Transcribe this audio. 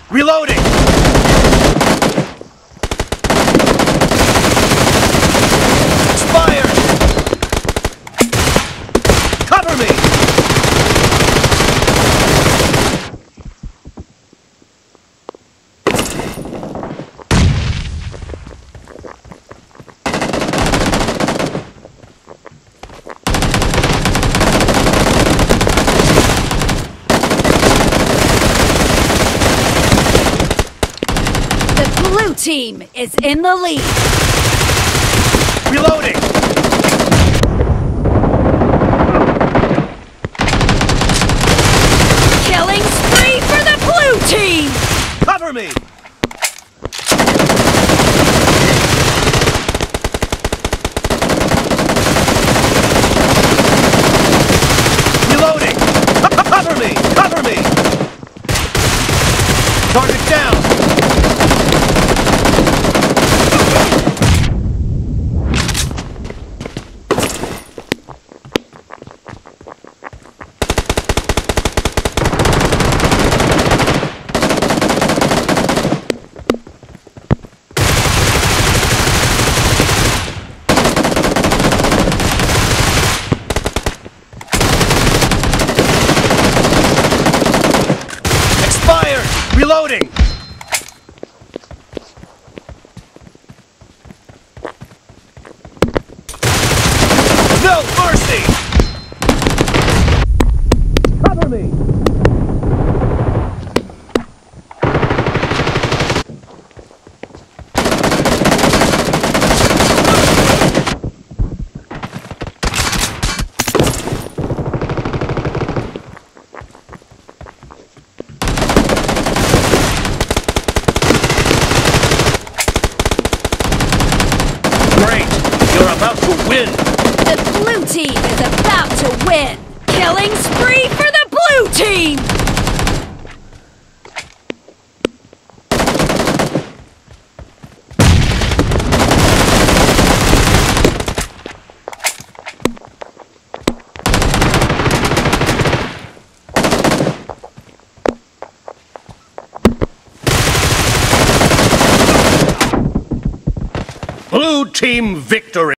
Reloading! Expired! Cover me! Blue team is in the lead. Reloading! Killing spree for the blue team! Cover me! Reloading! Cover me! Cover me! Target down! Reloading! No mercy! Cover me! You're about to win! The blue team is about to win! Killing spree for the blue team! Blue team victory!